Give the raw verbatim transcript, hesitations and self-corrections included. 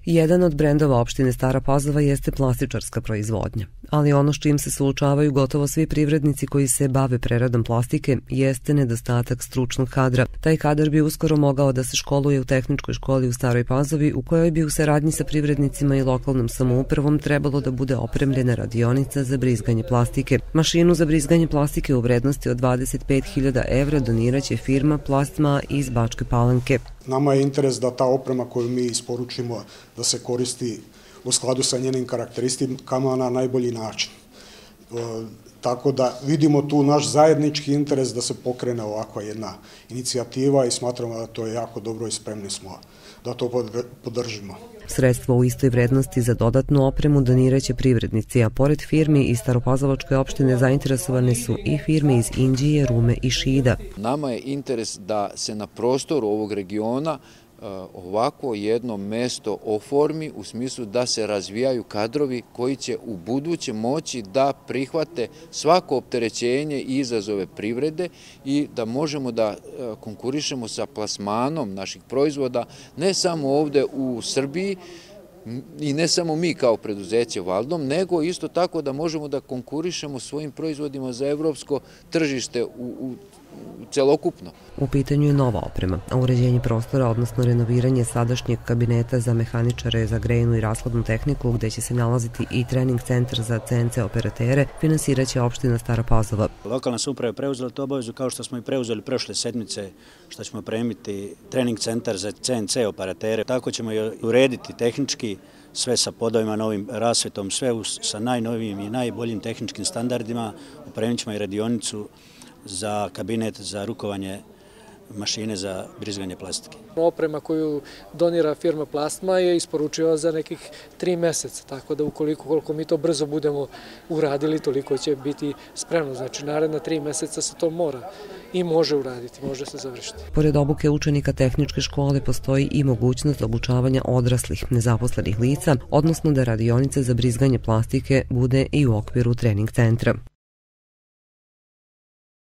Jedan od brendova opštine Stara Pazova jeste plastičarska proizvodnja, ali ono s čim se suočavaju gotovo svi privrednici koji se bave preradom plastike jeste nedostatak stručnog kadra. Taj kadar bi uskoro mogao da se školuje u tehničkoj školi u Staroj Pazovi, u kojoj bi u saradnji sa privrednicima i lokalnom samoupravom trebalo da bude opremljena radionica za brizganje plastike. Mašinu za brizganje plastike u vrednosti od dvadeset pet hiljada evra doniraće firma Plastma iz Bačke Palanke. Nama je interes da ta oprema koju mi isporučimo da se koristi u skladu sa njenim karakteristikama na najbolji način. E, tako da vidimo tu naš zajednički interes da se pokrene ovakva jedna inicijativa i smatramo da to je jako dobro i spremni smo da to podržimo. Sredstvo u istoj vrednosti za dodatnu opremu doniraće privrednici, a pored firmi iz Staropazovačke opštine zainteresovane su i firme iz Inđije, Rume i Šida. Nama je interes da se na prostoru ovog regiona ovako jedno mesto oformi u smislu da se razvijaju kadrovi koji će u buduće moći da prihvate svako opterećenje i izazove privrede i da možemo da konkurišemo sa plasmanom naših proizvoda ne samo ovde u Srbiji i ne samo mi kao preduzeće Valdom, nego isto tako da možemo da konkurišemo svojim proizvodima za evropsko tržište u, u celokupno. U pitanju je nova oprema, a uređenje prostora, odnosno renoviranje sadašnjeg kabineta za mehaničare za grejnu i rashladnu tehniku, gde će se nalaziti i trening centar za C N C operatere, finansiraće opština Stara Pazova. Lokalna samouprava je preuzela tu obavezu kao što smo i preuzeli prošle sedmice, što ćemo premiti trening centar za C N C operatere. Tako ćemo i urediti tehnički, sve sa podovima, novim rasvetom, sve sa najnovijim i najboljim tehničkim standardima. Opremit ćemo i radionicu za kabinet za rukovanje mašine za brizganje plastike. Oprema koju donira firma Plastma je isporučiva za nekih tri meseca, tako da ukoliko koliko mi to brzo budemo uradili, toliko će biti spremno. Znači, naredna tri meseca se to mora i može uraditi, može se završiti. Pored obuke učenika tehničke škole postoji i mogućnost obučavanja odraslih nezaposlenih lica, odnosno da radionica za brizganje plastike bude i u okviru trening centra.